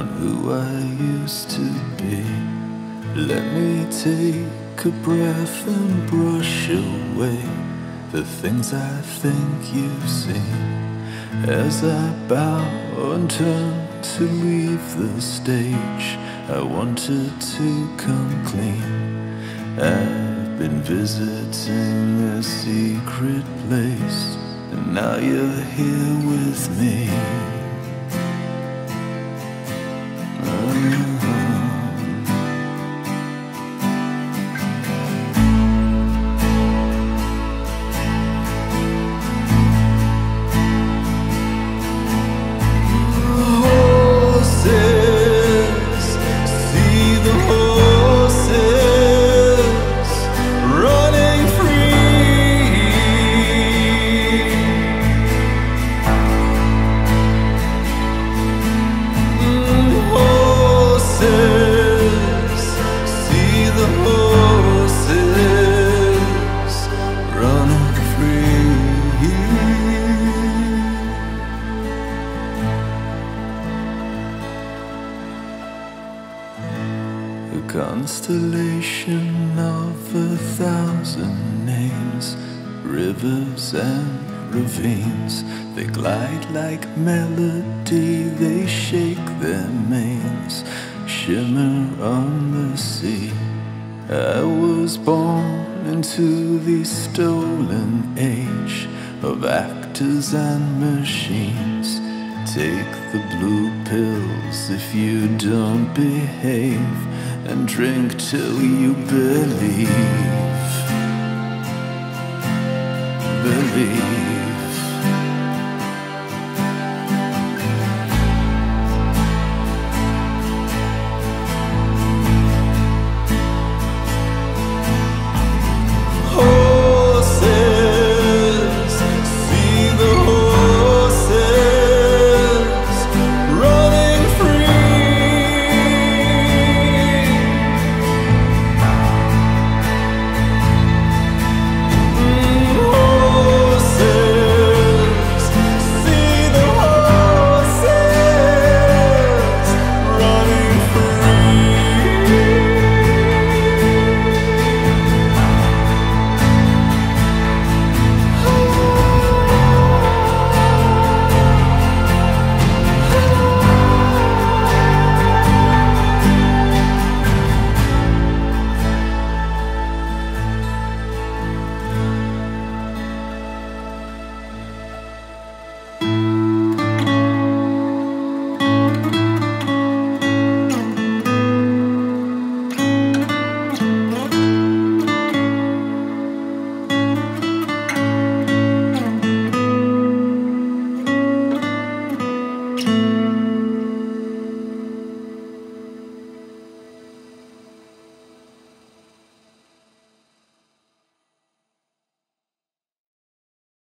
on who I used to be. Let me take a breath and brush away the things I think you've seen. As I bow and turn to leave the stage, I wanted to come clean. I've been visiting a secret place, and now you're here with me. A constellation of 1,000 names, rivers and ravines. They glide like melody, they shake their manes, shimmer on the sea. I was born into the stolen age of actors and machines. Take the blue pills if you don't behave, and drink till you believe.